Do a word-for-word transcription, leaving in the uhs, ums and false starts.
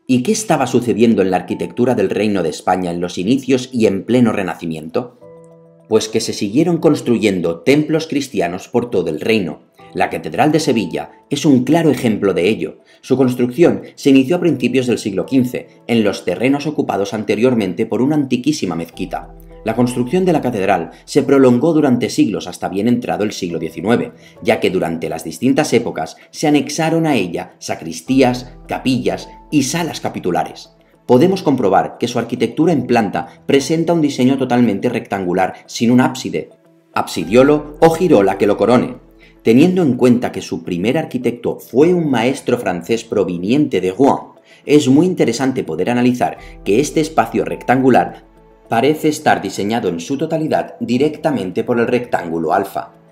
¿Y qué estaba sucediendo en la arquitectura del Reino de España en los inicios y en pleno Renacimiento? Pues que se siguieron construyendo templos cristianos por todo el reino. La Catedral de Sevilla es un claro ejemplo de ello. Su construcción se inició a principios del siglo quince, en los terrenos ocupados anteriormente por una antiquísima mezquita. La construcción de la catedral se prolongó durante siglos hasta bien entrado el siglo diecinueve, ya que durante las distintas épocas se anexaron a ella sacristías, capillas y salas capitulares. Podemos comprobar que su arquitectura en planta presenta un diseño totalmente rectangular sin un ábside, absidiolo o girola que lo corone. Teniendo en cuenta que su primer arquitecto fue un maestro francés proveniente de Rouen, es muy interesante poder analizar que este espacio rectangular parece estar diseñado en su totalidad directamente por el rectángulo alfa.